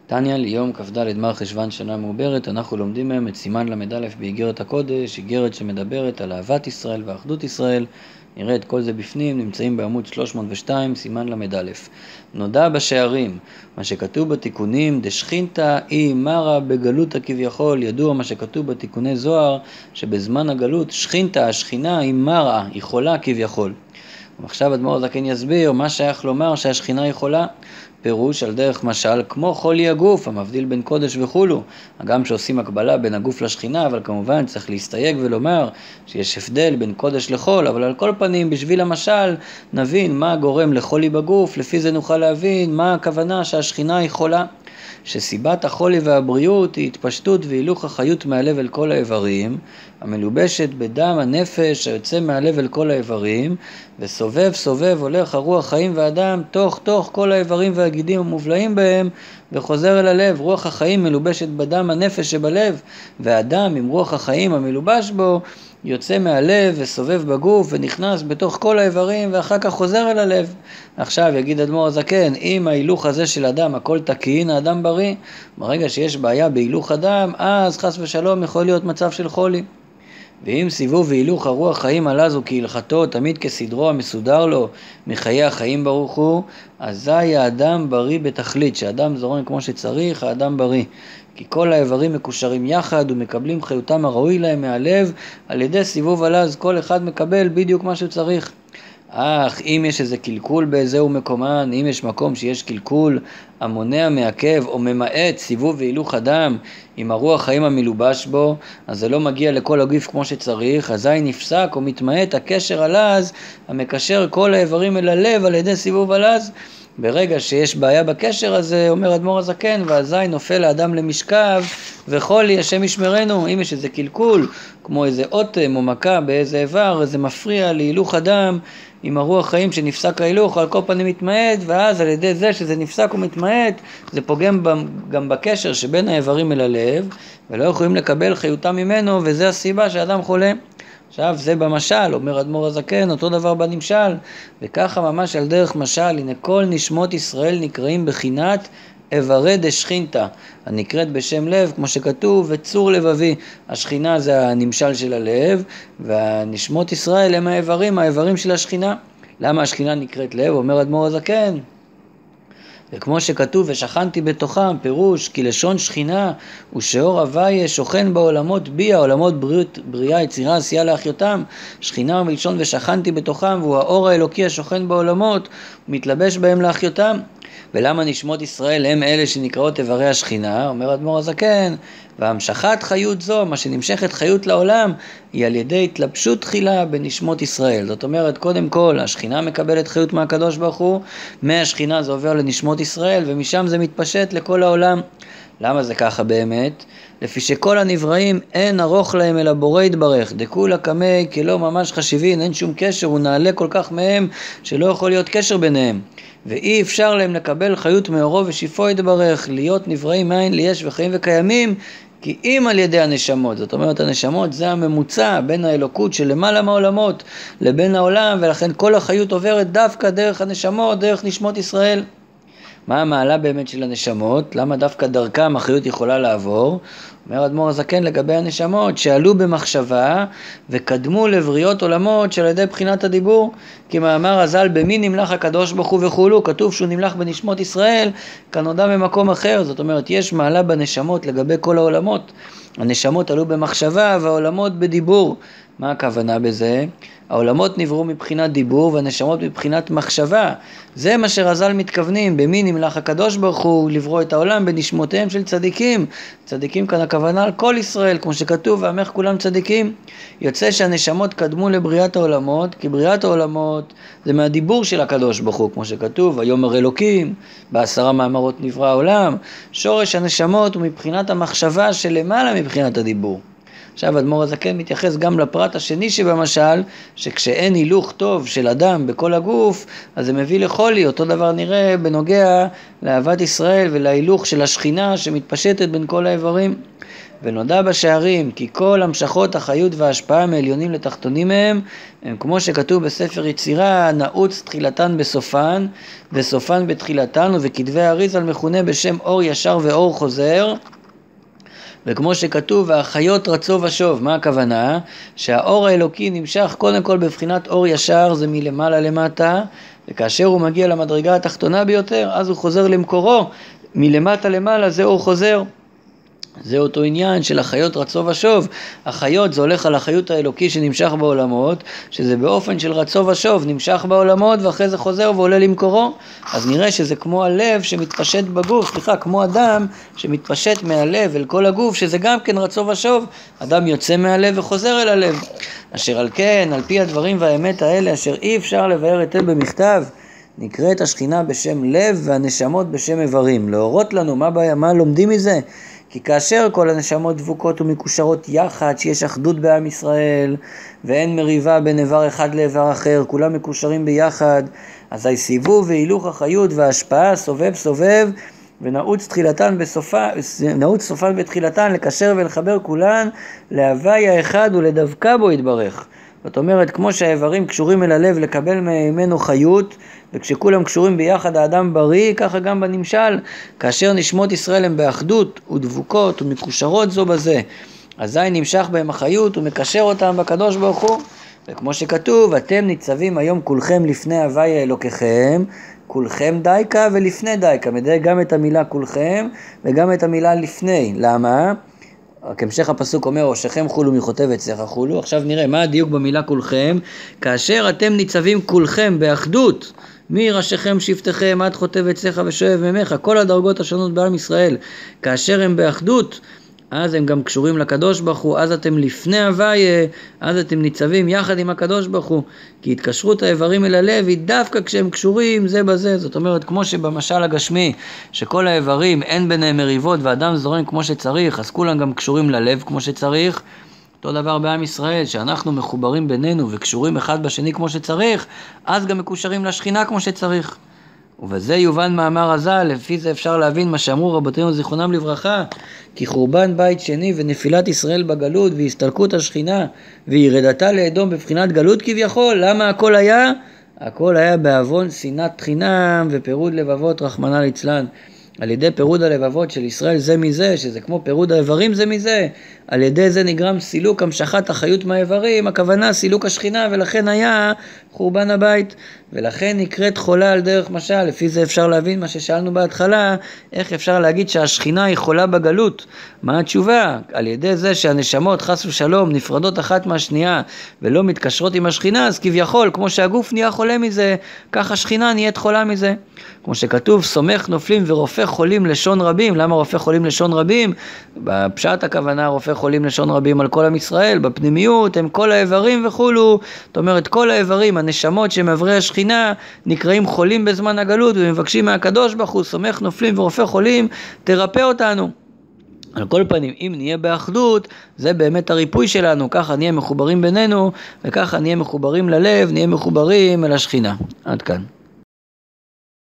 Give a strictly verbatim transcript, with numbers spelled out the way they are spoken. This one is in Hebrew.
תניא ליום כ"ד מר חשוון שנה מעוברת, אנחנו לומדים מהם את סימן למד א' באיגרת הקודש, איגרת שמדברת על אהבת ישראל ואחדות ישראל. נראה את כל זה בפנים, נמצאים בעמוד שלוש מאות ושתיים, סימן למד א'. נודע בשערים, מה שכתוב בתיקונים, דשכינתא היא מרה בגלותא כביכול, ידוע מה שכתוב בתיקוני זוהר, שבזמן הגלות שכינתא, השכינה היא מרה, היא חולה כביכול. ועכשיו אדמו"ר הזקן יסביר מה שייך לומר שהשכינה היא חולה. פירוש על דרך משל כמו חולי הגוף, המבדיל בין קודש וכולו. גם שעושים הקבלה בין הגוף לשכינה, אבל כמובן צריך להסתייג ולומר שיש הבדל בין קודש לחול, אבל על כל פנים בשביל המשל נבין מה גורם לחולי בגוף, לפי זה נוכל להבין מה הכוונה שהשכינה היא חולה. שסיבת החולי והבריאות היא התפשטות והילוך החיות מהלב אל כל האיברים, המלובשת בדם הנפש היוצא מהלב אל כל האיברים, וסובב סובב הולך הרוח חיים והדם תוך תוך כל האיברים והגידים המובלעים בהם, וחוזר אל הלב. רוח החיים מלובשת בדם הנפש שבלב, והדם עם רוח החיים המלובש בו יוצא מהלב וסובב בגוף ונכנס בתוך כל האיברים ואחר כך חוזר אל הלב. עכשיו יגיד אדמו"ר הזקן, אם ההילוך הזה של אדם הכל תקין, האדם בריא. ברגע שיש בעיה בהילוך אדם, אז חס ושלום יכול להיות מצב של חולי. ואם סיבוב והילוך הרוח חיים עלה זו כהלכתו, תמיד כסדרו המסודר לו מחיי החיים ברוך הוא, אזי האדם בריא בתכלית, שהאדם זורם כמו שצריך, האדם בריא. כי כל האיברים מקושרים יחד ומקבלים חיותם הראוי להם מהלב, על ידי סיבוב הלז כל אחד מקבל בדיוק מה שהוא צריך. אך אם יש איזה קלקול באיזהו מקומן, אם יש מקום שיש קלקול המונע מעכב או ממעט סיבוב והילוך אדם עם הרוח חיים המלובש בו, אז זה לא מגיע לכל הגוף כמו שצריך, אזי נפסק או מתמעט הקשר הלז המקשר כל האיברים אל הלב על ידי סיבוב הלז. ברגע שיש בעיה בקשר הזה, אומר אדמו"ר הזקן, ואזי נופל האדם למשכב וחולי השם ישמרנו. אם יש איזה קלקול כמו איזה אוטם או מכה באיזה איבר, זה מפריע להילוך אדם עם הרוח חיים שנפסק ההילוך, על כל פנים מתמעט, ואז על ידי זה שזה נפסק ומתמעט, זה פוגם גם בקשר שבין האיברים אל הלב, ולא יכולים לקבל חיותם ממנו, וזה הסיבה שהאדם חולה. עכשיו זה במשל, אומר אדמו"ר הזקן, אותו דבר בנמשל, וככה ממש על דרך משל, הנה כל נשמות ישראל נקראים בחינת איברי דשכינתא, הנקראת בשם לב, כמו שכתוב, וצור לבבי. השכינה זה הנמשל של הלב, והנשמות ישראל הם האיברים, האיברים של השכינה. למה השכינה נקראת לב? אומר אדמו"ר הזקן, וכמו שכתוב ושכנתי בתוכם, פירוש כי לשון שכינה ושאור הוויה שוכן בעולמות בי, העולמות בריאות, בריאה, יצירה, עשייה להחיותם. שכינה מלשון ושכנתי בתוכם, והוא האור האלוקי השוכן בעולמות ומתלבש בהם להחיותם. ולמה נשמות ישראל הם אלה שנקראות איברי השכינה? אומר אדמו"ר הזקן, והמשכת חיות זו, מה שנמשכת חיות לעולם, היא על ידי התלבשות תחילה בנשמות ישראל. זאת אומרת, קודם כל, השכינה מקבלת חיות מהקדוש ברוך הוא, מהשכינה זה עובר לנשמות ישראל, ומשם זה מתפשט לכל העולם. למה זה ככה באמת? לפי שכל הנבראים אין ארוך להם אלא בורא יתברך, דכולה קמי כלא ממש חשיבין, אין שום קשר, הוא נעלה כל כך מהם שלא יכול להיות קשר ביניהם. ואי אפשר להם לקבל חיות מאורו ושיפו יתברך, להיות נבראים מאין ליש וחיים וקיימים, כי אם על ידי הנשמות. זאת אומרת, הנשמות זה הממוצע בין האלוקות של למעלה מהעולמות לבין העולם, ולכן כל החיות עוברת דווקא דרך הנשמות, דרך נשמות ישראל. מה המעלה באמת של הנשמות? למה דווקא דרכם החיות יכולה לעבור? אומר אדמו"ר הזקן לגבי הנשמות, שעלו במחשבה וקדמו לבריות עולמות של ידי בחינת הדיבור. כי מאמר הז"ל במי נמלך הקדוש ברוך הוא וכולו, כתוב שהוא נמלך בנשמות ישראל, כנודע במקום אחר. זאת אומרת, יש מעלה בנשמות לגבי כל העולמות. הנשמות עלו במחשבה והעולמות בדיבור. מה הכוונה בזה? העולמות נבראו מבחינת דיבור והנשמות מבחינת מחשבה. זה מה שרז"ל מתכוונים, במי נמלך הקדוש ברוך הוא לברוא את העולם בנשמותיהם של צדיקים. צדיקים כאן הכוונה על כל ישראל, כמו שכתוב, ועמך כולם צדיקים. יוצא שהנשמות קדמו לבריאת העולמות, כי בריאת העולמות זה מהדיבור של הקדוש ברוך הוא, כמו שכתוב, ויאמר אלוקים, בעשרה מאמרות נברא העולם. שורש הנשמות הוא מבחינת המחשבה שלמעלה מבחינת הדיבור. עכשיו אדמו"ר הזקן מתייחס גם לפרט השני שבמשל, שכשאין הילוך טוב של אדם בכל הגוף, אז זה מביא לחולי. אותו דבר נראה בנוגע לאהבת ישראל ולהילוך של השכינה שמתפשטת בין כל האיברים. ונודע בשערים כי כל המשכות החיות וההשפעה מעליונים לתחתונים מהם, הם כמו שכתוב בספר יצירה, נעוץ תחילתן בסופן, וסופן בתחילתן, ובכתבי אריזל מכונה בשם אור ישר ואור חוזר. וכמו שכתוב, והחיות רצו ושוב. מה הכוונה? שהאור האלוקי נמשך קודם כל בבחינת אור ישר, זה מלמעלה למטה, וכאשר הוא מגיע למדרגה התחתונה ביותר, אז הוא חוזר למקורו, מלמטה למעלה זה אור חוזר. זה אותו עניין של החיות רצו ושוב. החיות זה הולך על החיות האלוקי שנמשך בעולמות, שזה באופן של רצו ושוב, נמשך בעולמות ואחרי זה חוזר ועולה למקורו. אז נראה שזה כמו הלב שמתפשט בגוף, סליחה, כמו אדם שמתפשט מהלב אל כל הגוף, שזה גם כן רצו ושוב. אדם יוצא מהלב וחוזר אל הלב. אשר על כן, על פי הדברים והאמת האלה, אשר אי אפשר לבאר היטב במכתב, נקראת השכינה בשם לב והנשמות בשם איברים. להורות לנו מה, מה לומדים מזה? כי כאשר כל הנשמות דבוקות ומקושרות יחד, שיש אחדות בעם ישראל, ואין מריבה בין איבר אחד לאיבר אחר, כולם מקושרים ביחד, אז סיבוב והילוך החיות וההשפעה סובב סובב, ונעוץ תחילתן בסופה, נעוץ סופן בתחילתן, לקשר ולחבר כולן, להווי האחד ולדבקה בו יתברך. זאת אומרת, כמו שהאיברים קשורים אל הלב לקבל ממנו חיות, וכשכולם קשורים ביחד האדם בריא, ככה גם בנמשל, כאשר נשמות ישראל הם באחדות ודבוקות ומקושרות זו בזה, אזי נמשך בהם החיות ומקשר אותם בקדוש ברוך הוא. וכמו שכתוב, אתם ניצבים היום כולכם לפני הווי אלוקיכם, כולכם דייקה ולפני דייקה, מדייק גם את המילה כולכם וגם את המילה לפני. למה? כמשך הפסוק אומר, ראשכם חולו מחוטב עצך חולו. עכשיו נראה מה הדיוק במילה כולכם. כאשר אתם ניצבים כולכם באחדות, מראשיכם שבטיכם עד חוטב עצך ושואב ממך, כל הדרגות השונות בעם ישראל, כאשר הם באחדות, אז הם גם קשורים לקדוש ברוך הוא, אז אתם לפני הוויה, אז אתם ניצבים יחד עם הקדוש ברוך הוא, כי התקשרות האיברים אל הלב היא דווקא כשהם קשורים זה בזה. זאת אומרת, כמו שבמשל הגשמי, שכל האיברים אין ביניהם מריבות ואדם זורם כמו שצריך, אז כולם גם קשורים ללב כמו שצריך. אותו דבר בעם ישראל, שאנחנו מחוברים בינינו וקשורים אחד בשני כמו שצריך, אז גם מקושרים לשכינה כמו שצריך. ובזה יובן מאמר הז"ל, לפי זה אפשר להבין מה שאמרו רבותינו זיכרונם לברכה, כי חורבן בית שני ונפילת ישראל בגלות והסתלקות השכינה וירדתה לאדום בבחינת גלות כביכול, למה הכל היה? הכל היה בעוון שנאת חינם ופירוד לבבות רחמנא ליצלן. על ידי פירוד הלבבות של ישראל זה מזה, שזה כמו פירוד האיברים זה מזה, על ידי זה נגרם סילוק המשכת החיות מהאיברים, הכוונה סילוק השכינה, ולכן היה חורבן הבית, ולכן נקראת חולה על דרך משל. לפי זה אפשר להבין מה ששאלנו בהתחלה, איך אפשר להגיד שהשכינה היא חולה בגלות. מה התשובה? על ידי זה שהנשמות חס ושלום נפרדות אחת מהשנייה ולא מתקשרות עם השכינה, אז כביכול כמו שהגוף נהיה חולה מזה, כך השכינה נהיית חולה מזה. כמו שכתוב, סומך נופלים ורופא חולים לשון רבים. למה רופא חולים לשון רבים? בפשט הכוונה רופא חולים לשון רבים על כל עם ישראל, בפנימיות הם כל האיברים וכולו. זאת אומרת, כל האיברים, הנשמות שמעברי השכינה, נקראים חולים בזמן הגלות ומבקשים מהקדוש ברוך הוא, סומך נופלים ורופא חולים, תרפא אותנו. על כל פנים, אם נהיה באחדות, זה באמת הריפוי שלנו, ככה נהיה מחוברים בינינו, וככה נהיה מחוברים ללב, נהיה מחוברים אל השכינה. עד כאן.